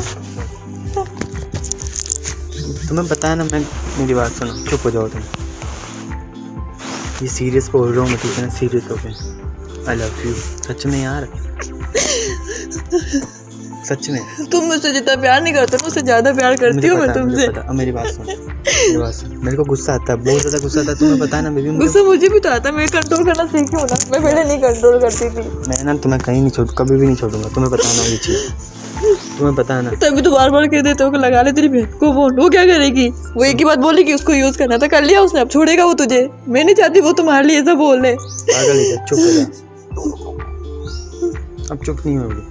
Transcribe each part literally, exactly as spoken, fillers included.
तुम्हें बताया ना, मैं मेरी बात सुनो, चुप हो जाओ तुम। ये सीरियस बोल रहा हूँ मैं, ठीक है ना, सीरियस हो गए। आई लव यू सच में यार, सच में। तुम मुझसे जितना प्यार नहीं करते ना, उससे ज्यादा प्यार करती हूँ मैं तुमसे। अब मेरी बात सुन, मेरी बात सुन। मेरे को गुस्सा आता है, बहुत ज्यादा गुस्सा आता है, तुम्हें पता है ना बेबी। गुस्सा मुझे भी तो आता है, मैं कंट्रोल करना सीखी हूँ ना, मैं पहले नहीं कंट्रोल करती थी। मैं ना तुम्हें कहीं नहीं छोड़, कभी भी नहीं छोड़ूंगा, तुम्हें पता है ना ये चीज़, तुम्हें पता है ना। तभी तो बार बार कह देते हो कि लगा ले तेरी बहन को फोन, वो क्या करेगी? वो एक ही बात बोलेगी उसको यूज करना था, कर लिया उसने, अब छोड़ेगा वो तुझे? मैं नहीं चाहती वो तुम्हारे लिए ऐसा बोल ले। पागल है, चुप हो जा, अब चुप नहीं होगी।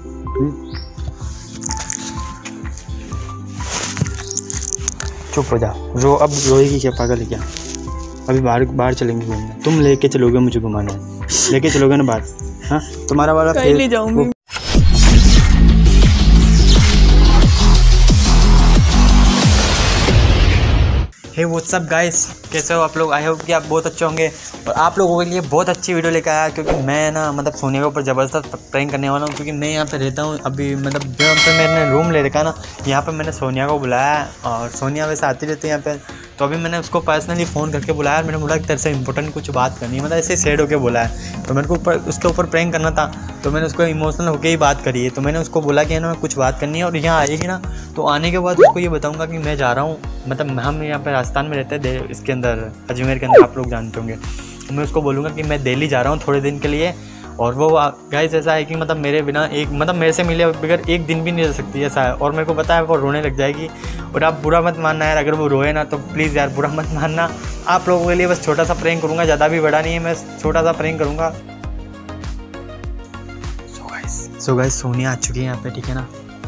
चुप हो जा, रो, अब रोएगी क्या? पागल है क्या? अभी बाहर बाहर चलेंगे घूमने, तुम लेके चलोगे मुझे घुमाने, लेके चलोगे ना बाहर? हाँ, तुम्हारा वाला कहीं नहीं जाऊंगी। हे व्हाट्सअप गाइस, कैसे हो आप लोग? आई होप कि आप बहुत अच्छे होंगे। और आप लोगों के लिए बहुत अच्छी वीडियो लेकर आया, क्योंकि मैं ना मतलब सोनिया के ऊपर ज़बरदस्त प्रैंक करने वाला हूँ। क्योंकि मैं यहाँ पे रहता हूँ अभी, मतलब जो यहाँ पे मैंने रूम ले रखा है ना, यहाँ पे मैंने सोनिया को बुलाया। और सोनिया वैसे आती रहती है यहाँ पे, तो अभी मैंने उसको पर्सनली फ़ोन करके बुलाया। मैंने बोला कि तेरे से इंपॉर्टेंट कुछ बात करनी है, मतलब ऐसे सैड होकर बोला है, तो मेरे को ऊपर उसके ऊपर प्रैंक करना था, तो मैंने उसको इमोशनल होकर ही बात करी है। तो मैंने उसको बोला कि ना कुछ बात करनी है, और यहाँ आएगी ना तो आने के बाद उसको ये बताऊँगा कि मैं जा रहा हूँ, मतलब हम यहाँ पर राजस्थान में रहते हैं, इसके अंदर अजमेर के अंदर, आप लोग जानते होंगे। मैं उसको बोलूँगा कि मैं दिल्ली जा रहा हूँ थोड़े दिन के लिए। और वो गाइस ऐसा है कि मतलब मेरे बिना एक मतलब मेरे से मिले बगैर एक दिन भी नहीं रह सकती, ऐसा है। और मेरे को पता है वो रोने लग जाएगी, और आप बुरा मत मानना यार, अगर वो रोए ना तो प्लीज़ यार बुरा मत मानना। आप लोगों के लिए बस छोटा सा प्रैंक करूँगा, ज़्यादा भी बड़ा नहीं है, मैं छोटा सा प्रैंक करूँगा। So guys so guys Sonia आ चुकी है यहाँ पे, ठीक है ना।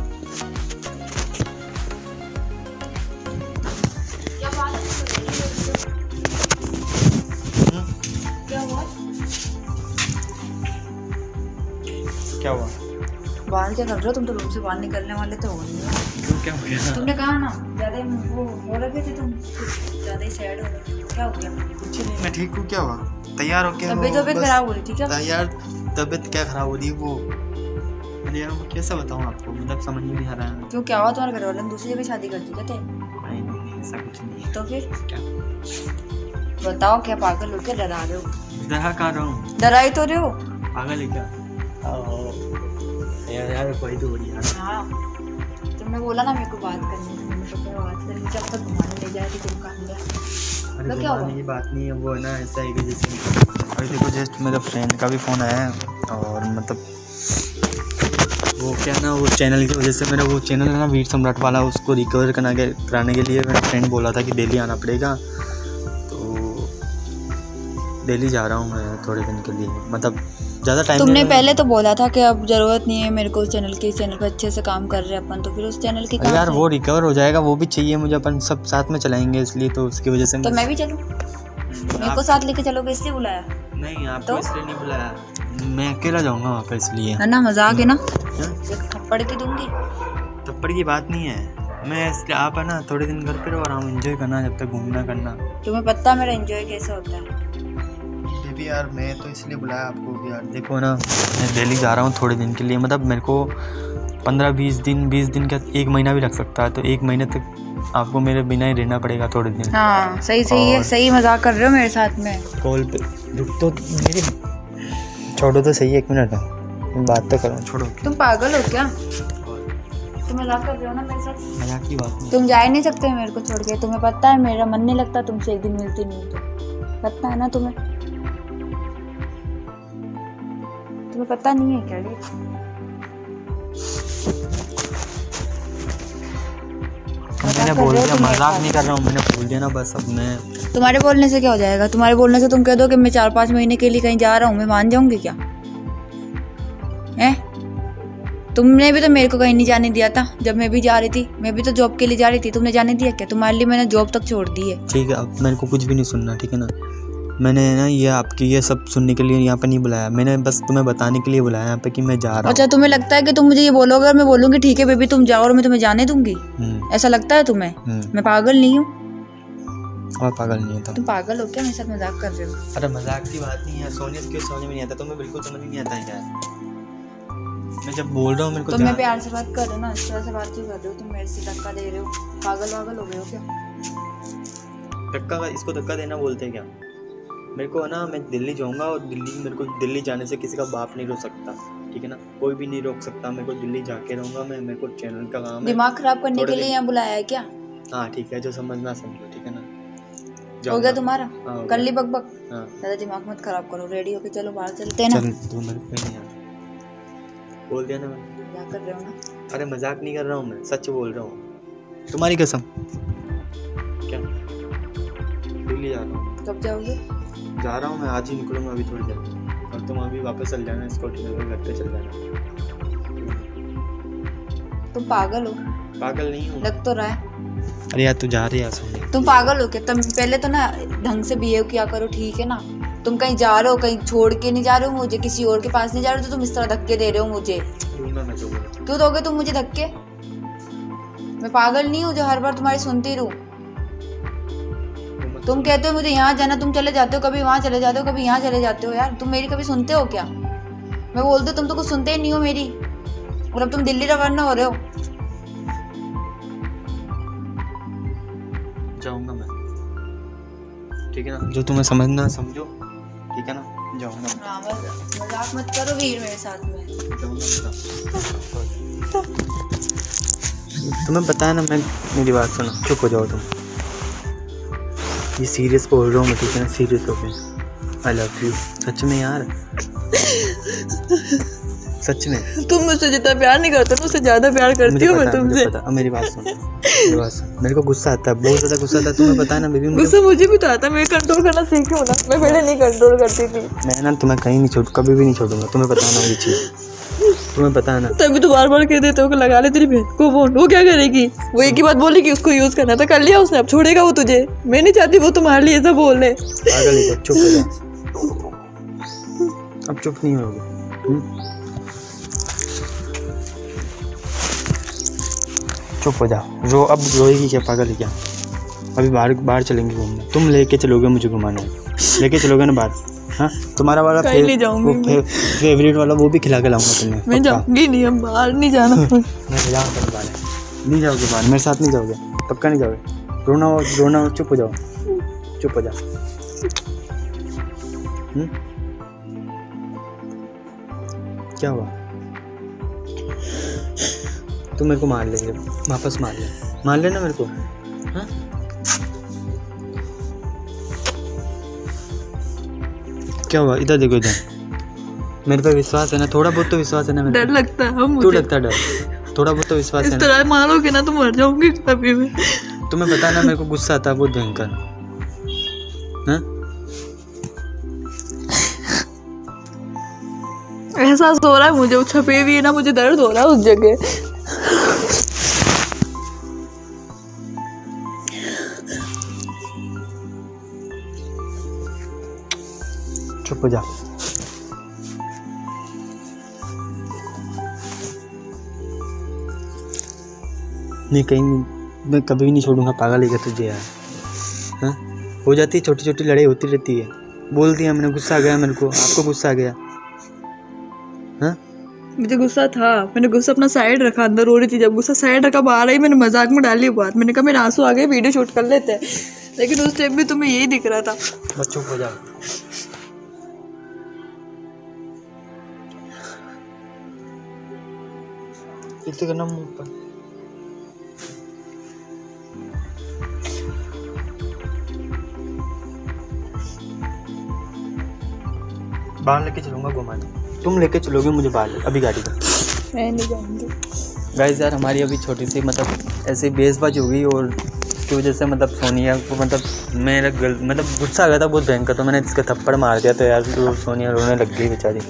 क्या हुआ? बाहर क्या कर रहे हो तुम? तो रूम से बाहर निकलने वाले तो हो नहीं। क्यों, क्या हो गया? तुमने कहा ना ज्यादा वो हो रहे थे, तुम ज्यादा ही सैड हो रहे, क्या हो गया? कुछ नहीं, मैं ठीक हूँ। क्या हुआ? तैयार हो क्या? तबीयत तबीयत खराब हो रही थी क्या? तैयार तबीयत क्या खराब हो रही है वो? अरे यार मैं कैसे बताऊँ आपको, मतलब समझ में नहीं आ रहा है। क्यों, क्या हुआ? तुम्हारे घर वाले ने दूसरी जगह शादी कर दी क्या? नहीं नहीं, ऐसा कुछ नहीं। तो फिर क्या बताओ, क्या पागल हो क्या? डरा रहे हो? डरा कहाँ रहा हूँ? डरा ही तो रहे हो। पागल है क्या? यार यार कोई तो बड़ी यार। हाँ, तुमने बोला ना मेरे को बात करनी है, मैंने तो बात करनी, जब तक घुमाने ले जाए तो तुम कहाँ गया? अरे क्या हुआ? ये बात नहीं है, वो है ना ऐसा है कि जैसे अभी देखो जस्ट मेरा फ्रेंड का भी फ़ोन आया है, और मतलब वो क्या ना, वो चैनल की वजह से मेरा वो चैनल है ना वीर सम्राट वाला, उसको रिकवर करना के कराने के लिए मेरा फ्रेंड बोला था कि दिल्ली आना पड़ेगा। तो दिल्ली जा रहा हूँ मैं थोड़े दिन के लिए, मतलब ज़्यादा टाइम। तुमने पहले तो बोला था कि अब ज़रूरत नहीं है मेरे को उस चैनल की, इस चैनल पे अच्छे से काम कर रहे हैं अपन, तो फिर उस चैनल की कहाँ? यार वो रिकवर हो जाएगा, वो भी चाहिए मुझे, अपन सब साथ में चलाएंगे, इसलिए तो उसकी वजह से। तो मैं भी चलूँ? मेरे को साथ लेके चलोगे इसलिए बुलाया? नहीं, आपको इसलिए नहीं बुलाया, मैं अकेला जाऊँगा वहाँ पर, इसलिए। है ना, मजाक है ना? थप्पड़ की दूंगी। थप्पड़ की बात नहीं है, मैं इसलिए आप है ना थोड़े दिन घर पे रहो, आराम एंजॉय करना, जब तक घूमना करना। तुम्हें पता है मेरा एंजॉय कैसे होता है? भी यार मैं तो इसलिए बुलाया आपको कि यार देखो ना, मैं दिल्ली जा रहा हूँ थोड़े दिन के लिए, मतलब मेरे को पंद्रह बीस दिन बीस दिन का एक महीना भी लग सकता है, तो एक महीने तक आपको मेरे बिना ही रहना पड़ेगा थोड़े दिन। हाँ सही सही है, सही मजाक कर रहे हो मेरे साथ में। कॉल पे रुक तो, मेरी छोड़ो तो सही, एक मिनट बात तो करो, छोड़ो। तुम पागल हो क्या? तुम मजाक कर रहे हो ना मेरे साथ? मजाक की बात नहीं। तुम जा ही नहीं सकते मेरे को छोड़ के, तुम्हें पता है मेरा मन नहीं लगता तुमसे एक दिन मिलती नहीं तो, पता है ना तुम्हें? तुम्हें पता नहीं है क्या? मैंने बोल दिया, मजाक नहीं कर रहा हूँ, मैंने बोल दिया ना बस। अब मैं, तुम्हारे बोलने से क्या हो जाएगा? तुम्हारे बोलने से तुम कह दो कि मैं चार पाँच महीने के लिए कहीं जा रहा हूँ, मैं मान जाऊंगी क्या? हैं? तुमने भी तो मेरे को कहीं नहीं जाने दिया था जब मैं भी जा रही थी, मैं भी तो जॉब के लिए जा रही थी, तुमने जाने दिया क्या? तुम्हारे लिए मैंने जॉब तक छोड़ दी है। ठीक है, अब मेरे को कुछ भी नहीं सुनना, ठीक है ना। मैंने ना ये आपकी ये सब सुनने के लिए यहाँ पे नहीं बुलाया, मैंने बस तुम्हें बताने के लिए बुलाया यहाँ पे कि मैं जा रहा हूँ। अच्छा, तुम्हें लगता है कि तुम मुझे ये बोलोगे और मैं बोलूँगी ठीक है बेबी तुम जाओ और मैं तुम्हें जाने दूंगी? ऐसा लगता है तुम्हें? मैं पागल नहीं हूँ? और पागल नहीं है तो तुम पागल हो क्या? मेरे साथ मजाक कर रहे हो? अरे मजाक की बात नहीं है, सोनिया क्यों समझ में नहीं आता तुम्हें? बिल्कुल समझ नहीं आता है क्या? मैं जब बोल रहा हूँ मेरे को तो मैं प्यार से बात कर रही हूँ ना, इस तरह से बात क्यों कर रहे हो तुम? मेरे से धक्का दे रहे हो, पागल वागल हो गए हो क्या? धक्का का इसको धक्का देना बोलते हैं क्या? मेरे को है ना, मैं दिल्ली जाऊँगा और दिल्ली मेरे को दिल्ली जाने से किसी का बाप नहीं रोक सकता, ठीक है ना? कोई भी नहीं रोक सकता मेरे को, दिल्ली जाके रहूँगा मैं। मेरे को चैनल का काम है। दिमाग खराब करने के लिए यहाँ बुलाया है क्या? हाँ ठीक है, जो समझना समझो, ठीक है ना? हो गया तुम्हारा? हाँ, कर ली बकबक। हाँ। ज़्यादा दिमाग मत खराब करो, रेडी होके चलो बाहर चलते हैं ना। चल तू मेरे को नहीं यार बोल दिया ना मैं। क्या कर रहे हो ना? अरे मजाक नहीं कर रहा हूँ मैं, सच बोल रहा हूँ, तुम्हारी कसम। क्या दिल्ली जा रहा हूँ? कब जाओगे? जा रहा हूँ मैं, आज ही निकलूंगा अभी थोड़ी देर, और तुम अभी वापस चल जाना, स्कूटी लेकर घर पे चल जाना। तुम पागल हो? पागल नहीं हूँ, लग तो रहा है। अरे यार तू जा रही है सुन। तुम पागल हो क्या? तुम पहले तो ना ढंग से बिहेव किया करो, ठीक है ना? तुम कहीं जा रहे हो, कहीं छोड़ के नहीं जा रहे हो मुझे, किसी और के पास नहीं जा रहे हो, तो तुम इस तरह धक्के दे रहे हो मुझे। मैं क्यों दोगे तुम मुझे धक्के? मैं पागल नहीं हूँ जो हर बार तुम्हारी सुनती रहूं। तुम कहते हो मुझे यहाँ जाना, तुम चले जाते हो, कभी वहाँ चले जाते हो, कभी यहाँ चले जाते हो। यार तुम मेरी कभी सुनते हो क्या? मैं बोलती हूँ तुम तो कुछ सुनते ही नहीं हो मेरी, और अब तुम दिल्ली रवाना हो रहे हो। जाऊंगा मैं, ठीक है ना? जो तुम्हें समझना समझो, ठीक है ना? जाऊंगा। मजाक मत करो वीर मेरे साथ में। तुम्हें पता है ना, मैं मेरी बात सुनो, चुप हो जाओ तुम। ये सीरियस बोल रहा हूँ मैं, ठीक है ना? सीरियस हो गए। आई लव यू सच में यार, सच में। तुम मुझसे जितना प्यार नहीं करते ना, उससे ज्यादा प्यार करती हूँ मैं तुमसे। अब मेरी बात सुनो, मेरी बात सुनो। मेरे को गुस्सा आता है, बहुत ज़्यादा गुस्सा आता है, तुम्हें पता है ना बेबी। गुस्सा मुझे भी तो आता है, मैं कंट्रोल करना सीखी हूँ ना, मैं पहले नहीं कंट्रोल करती थी। मैं ना तुम्हें कहीं नहीं छोड़, कभी भी नहीं छोड़ूंगा, तुम्हें पता है ना ये चीज़, तुम्हें पता है ना। तभी तो बार बार कह देते हो कि लगा ले तेरी बहन को फोन, वो क्या करेगी? वो एक ही बात बोलेगी, उसको यूज करना था, कर लिया उसने, अब छोड़ेगा वो तुझे? मैं नहीं चाहती वो तुम्हारे लिए ऐसा बोलने। पागल ही चुप हो जा, अब चुप नहीं होगी। चुप हो जा, रो, अब रोएगी क्या? पागल है क्या? अभी बाहर बाहर चलेंगे घूमने, तुम लेके चलोगे मुझे घुमाने, लेके चलोगे ना बाहर? हाँ तुम्हारा वाला फे, फे, फे, फेवरेट वाला वो भी खिला के लाऊंगा तुम्हें। मैं जाऊंगी नहीं, अब बाहर नहीं जाना। मैं जाऊंगा बाहर, नहीं जाओगे बाहर, मेरे साथ नहीं जाओगे, पक्का नहीं जाओगे। रोना हो रोना हो, चुप हो जाओ, चुप हो जा। हुँ? क्या हुआ? तुम मेरे को मार लेंगे, वापस मार ले, मार लेना मेरे को। हाँ क्या हुआ? इधर देखो, इधर मेरे पे विश्वास है ना? थोड़ा बहुत तो विश्वास है ना मेरे? डर लगता है मुझे। क्यों लगता है डर? थोड़ा बहुत तो विश्वास है ना? इस तरह मारोगे ना तो मर जाऊंगी कभी मैं। तुम्हें पता है ना मेरे को गुस्सा आता है बहुत भयंकर। हाँ एहसास हो रहा है मुझे, वो छपे हुई है ना, मुझे दर्द हो रहा है उस जगह। चुप हो जा। नहीं कहीं मैं कभी भी नहीं छोड़ूंगा, पागल है तुझे यार। हाँ हो जाती है, छोटी छोटी लड़ाई होती रहती है, बोलती है मैंने गुस्सा आ गया मेरे को, आपको गुस्सा आ गया? हाँ मुझे गुस्सा था, मैंने गुस्सा अपना साइड रखा, अंदर रो रही थी, जब गुस्सा साइड रखा बाहर आई, मैंने मजाक में डाली बात, मैंने कहा मेरे आंसू आ गए, वीडियो शूट कर लेते हैं, लेकिन उस टाइम भी तुम्हें यही दिख रहा था। बस चुप हो जा। इसे करना मुंह पर। बाहर लेके चलूंगा घुमाने, तुम लेके चलोगे मुझे बाहर अभी गाड़ी का? मैं नहीं जाऊंगी। गाइस यार हमारी अभी छोटी सी मतलब ऐसे बेसबाज हो गई, और उसकी वजह से मतलब सोनिया को मतलब मेरा गल मतलब गुस्सा आ गया था बहुत भयंकर, तो मैंने इसका थप्पड़ मार दिया, तो यार तो सोनिया रोने लग गई बेचारी।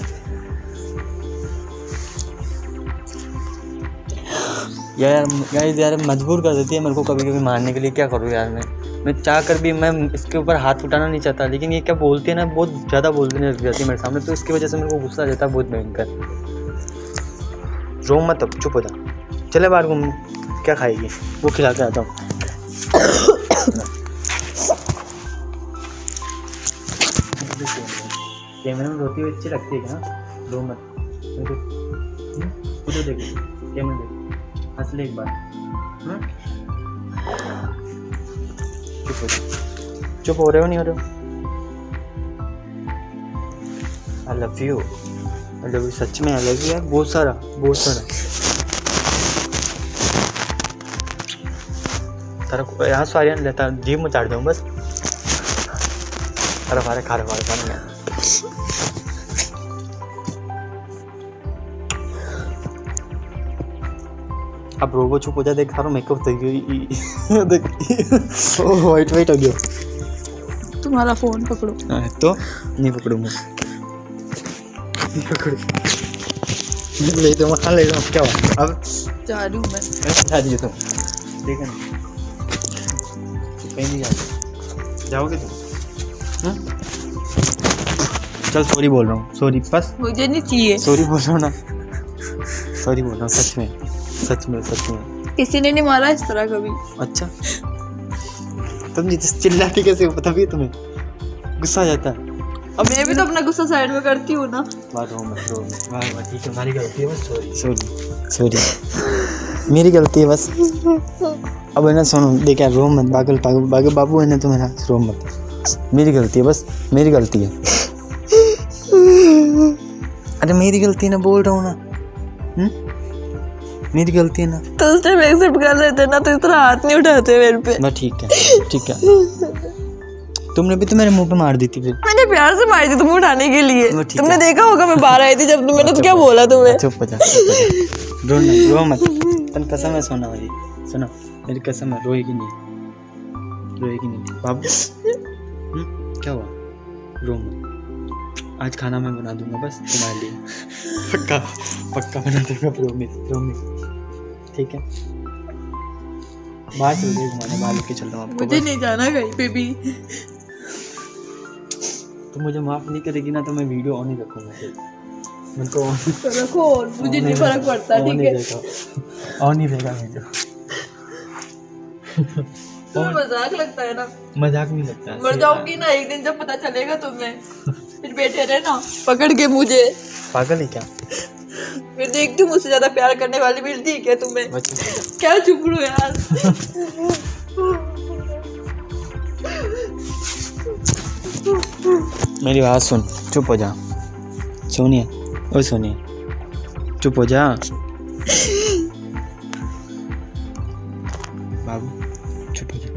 यार गाइस यार मजबूर कर देती है मेरे को कभी कभी मारने के लिए, क्या करूँ यार मैं मैं चाह कर भी मैं इसके ऊपर हाथ उठाना नहीं चाहता, लेकिन ये क्या बोलती है ना, बहुत ज़्यादा बोलने लग जाती है मेरे सामने, तो इसकी वजह से मेरे को गुस्सा आ जाता है बहुत भयंकर। रो मत, अब चुप हो जा, चले बाहर घूमने। क्या खाएगी वो खिला के आता हूँ। कैमरे में रोती हुई अच्छी लगती है क्या? रो मत। खुद देखो कैमरा देखो, हंस ले एक बार। हाँ? चुप हो जाओ, चुप हो रहे हो नहीं हो रहे हो? I love you, I love you, सच में आई लव यू यार, बहुत सारा बहुत सारा। तारा यहाँ सारे लेता जीव में चाट दूँ बस। अरे हमारे खा रहे हमारे खाने में। अब रोबो चुप हो जा, देख रहा हूँ मेकअप तो देख ओ वाइट वाइट हो गया। तुम्हारा फोन पकड़ो। तो नहीं पकड़ूंगा, नहीं पकड़ू, ले दो वहाँ ले दो। क्या हुआ अब? जा रही हूँ मैं, जा रही हो तुम, ठीक है ना? कहीं नहीं जाओगे, जाओगे तुम? चल सॉरी बोल रहा हूँ, सॉरी बस, मुझे नहीं चाहिए। सॉरी बोल रहा हूँ ना, सॉरी बोल रहा हूँ सच में, सच में सच में। किसी ने नहीं मारा इस तरह कभी। अच्छा तुम चिल्लाती कैसे हो? पता भी तुम्हें गुस्सा आ जाता है। अब मैं भी तो अपना गुस्सा साइड में करती हूँ ना। बात हो मत रो, वाह वाह ठीक है, हमारी गलती है बस, सॉरी सॉरी सॉरी, मेरी गलती है बस। अब है ना सुनो, देखा रो मत, पागल पागल पागल बाबू है ना तुम्हारा, रो मत, मेरी गलती है बस, मेरी गलती है। अरे मेरी गलती है ना, बोल रहा हूँ ना, हुँ? मेरी गलती है ना। तो उस टाइम एक्सेप्ट कर लेते ना, तो इस तरह हाथ नहीं उठाते मेरे पे। बस ठीक है ठीक है, तुमने भी तो मेरे मुंह पे मार दी थी फिर। मैंने प्यार से मारी थी तुम्हें उठाने के लिए। तुमने देखा होगा मैं बाहर आई थी जब, मैंने तो क्या बोला तुम्हें? चुप हो जा, रो ना, रो मत, तन कसम है सोना भाई, सुनो मेरी कसम है, रोएगी नहीं, रोएगी नहीं बाबू। क्या हुआ? रो मत, आज खाना मैं बना दूंगा बस तुम्हारे लिए, पक्का पक्का बना दूंगा, प्रोमिस प्रोमिस, ठीक है? बाहर चल रही घुमाने, बाहर लेके चल रहा हूँ आपको। मुझे नहीं जाना कहीं पे भी। तुम मुझे माफ नहीं करेगी ना तो मैं वीडियो ऑन ही रखूंगा, फिर मुझको रखो, मुझे नहीं फर्क पड़ता, ठीक है? ऑन ही रहेगा वीडियो। तुम्हें मजाक लगता है ना? मजाक नहीं लगता, मर जाओगी ना एक दिन जब पता चलेगा तुम्हें, फिर बैठे रहे ना पकड़ के मुझे। पागल है क्या? फिर देखती हूँ मुझसे ज्यादा प्यार करने वाली मिलती है क्या तुम्हें? क्या चुप रहो यार। मेरी बात सुन, चुप हो जा सोनिया, ओ सोनिया चुप हो जा। बाबू चुप हो जा,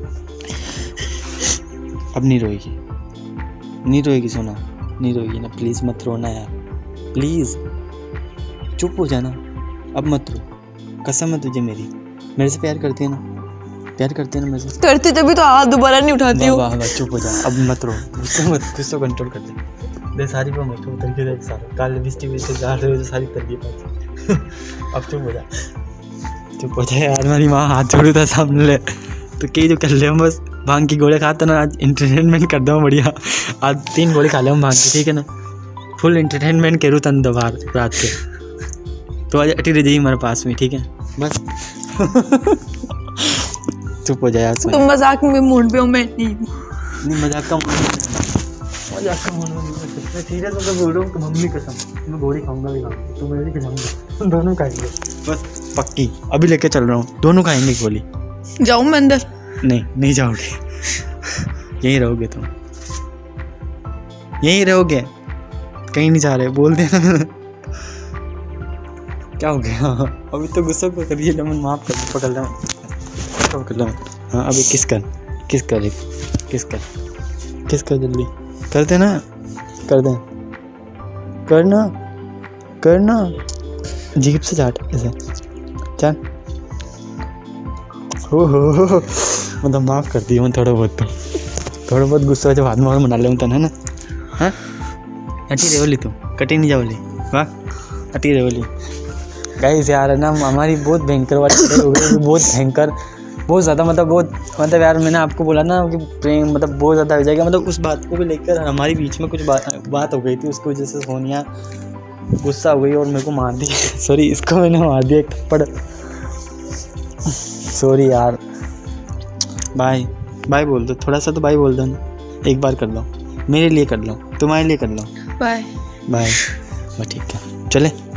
अब नहीं रोएगी, नहीं रोएगी सोना, नहीं रोएगी ना, प्लीज़ मत रोना यार, प्लीज़ चुप हो जाना, अब मत रो, कसम है तुझे मेरी, मेरे से प्यार करती है ना, प्यार करती है ना मेरे से? करती तभी तो हाथ दोबारा नहीं उठाती हूँ। वाह वाह चुप हो जा, अब मत रो, गुस्से मत, गुस्सा कंट्रोल कर दे, दे सारी पे मत उतर के देख, सारा काले बिस्टी बिस्टी जा रहे हो सारी तरह पास। अब चुप हो जा, चुप हो जा यार, मेरी माँ हाथ जोड़ू था सामने ले, तो कई जो कर ले हम बस भांग की गोले खाते ना, आज इंटरटेनमेंट कर दो बढ़िया, आज तीन गोले खा ले हम भांग की, ठीक है ना? फुल इंटरटेनमेंट करूँ तन दोबार रात के, तो आज अटी रह जाइए हमारे पास में, ठीक है बस। चुप हो जाए यार। तुम मजाक में मूड पे हो, मैं नहीं नहीं मजाक का मूड, मजाक का मूड मैं सीरियस होकर बोल रहा हूँ, मम्मी कसम मैं गोली खाऊंगा भी खाऊंगा, तुम मेरी खिलाऊंगा, दोनों खाएंगे बस, पक्की अभी लेके चल रहा हूँ, दोनों खाएंगे गोली। जाऊँ मैं अंदर? नहीं नहीं जाओगे, यहीं रहोगे तुम, यहीं रहोगे, कहीं नहीं जा रहे, बोल देना। क्या हो गया? अभी तो गुस्सा को करिए, लेमन माफ कर, पकड़ लो पकड़ लो। हाँ अभी किस कर, किस कर, किस कर, किस कर, जल्दी कर देना, कर दें, करना करना, जीप से चाट ऐसे चल। हो हो मतलब माफ़ कर दिया मैं थोड़ा बहुत, तो थोड़ा बहुत गुस्सा जब हाथ में मना ले है ना। हाँ अटी रेवली तू कटी नहीं जाओली, वाह अटी रेवली। गाइस यार ना हमारी बहुत भयंकर वाली हो गई, बहुत भयंकर, बहुत ज़्यादा, मतलब बहुत, मतलब यार मैंने आपको बोला ना कि प्रेम मतलब बहुत ज़्यादा हो जाएगा, मतलब उस बात को भी लेकर हमारे बीच में कुछ बात बात हो गई थी, उसकी वजह से सोनिया गुस्सा हो गई और मेरे को मार दी। सॉरी इसको मैंने मार दिया एक थप्पड़, सॉरी यार। बाय बाय बोल दो, थोड़ा सा तो बाय बोल दो ना, एक बार कर लो, मेरे लिए कर लो, तुम्हारे लिए कर लो, बाय बाय, ठीक है चले।